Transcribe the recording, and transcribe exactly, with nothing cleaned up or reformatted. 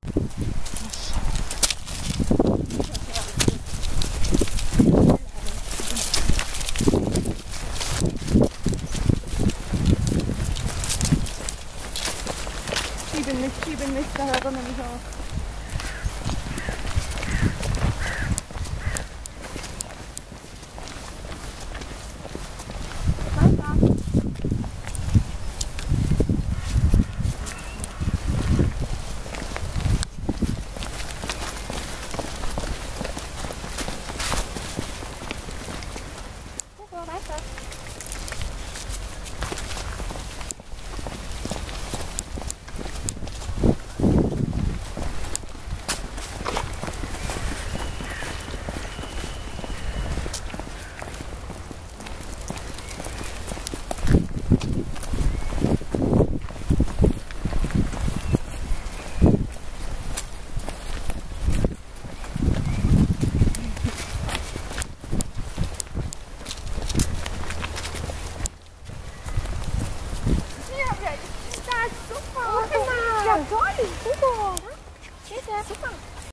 Schiebe nicht, schiebe nicht, da hört er nämlich auf. Weiter. Super! Ja, toll! Super! Super!